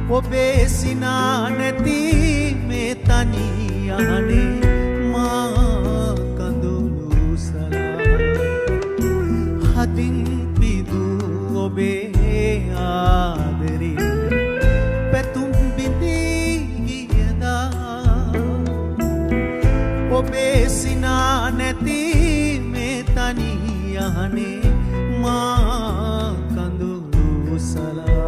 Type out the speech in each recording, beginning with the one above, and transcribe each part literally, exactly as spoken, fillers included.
ඔබේ සිනා නැති මේ තනි යහනේ මා කඳුළු සලා හදින් පිදු ඔබේ ආදරේ පැතුම් බිඳී ගියදා ඔබේ සිනා නැති මේ තනි යහනේ මා කඳුළු සලා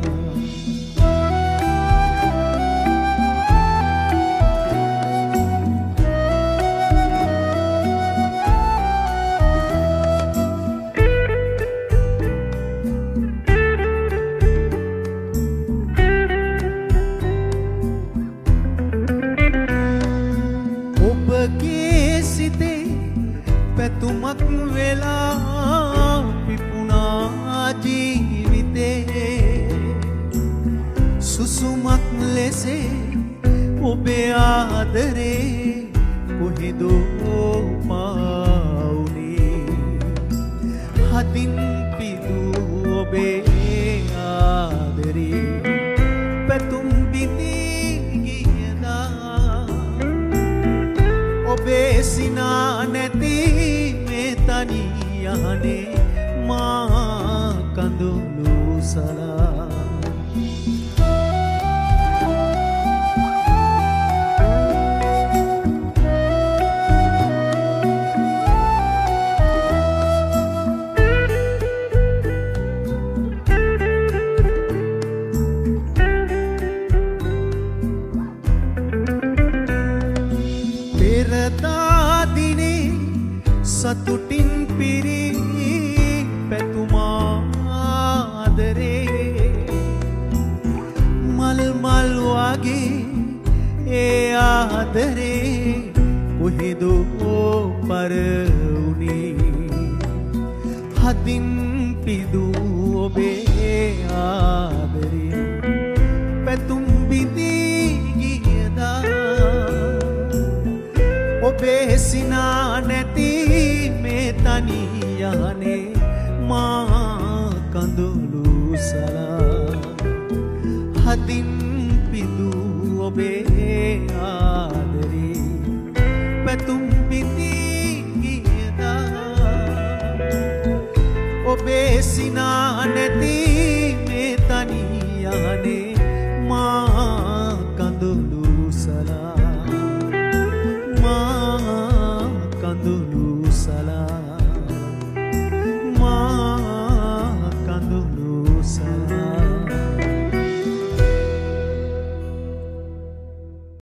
පැතුමක් වෙලා පිපුණා ජීවිතේ සුසුමක් ලෙසේ ඔබේ ආදරේ කොහෙදෝ පාවුනේ හදින් පිදු ඔබේ ආදරේ පැතුම් බිඳී ගියදා ඔබේ සිනා නැති තනි යහනේ මා කඳුළු සලා පෙරදා දිනේ සතුටින් පිරි පැතුමා ආදරේ මල් මල් වගේ ඒ ආදරේ කොහෙදෝ පරවුනේ හදින් පිදු ඔබේ ආදරේ පැතුම් බිඳී ගියදා ඔබේ සිනා නැති මේ තනි යහනේ මා කඳුළු සලා හදින් පිදු ඔබේ ආදරේ පැතුම් බිඳී ගියදා ඔබේ සිනා නැති මේ තනි යහනේ මා කඳුළු සලා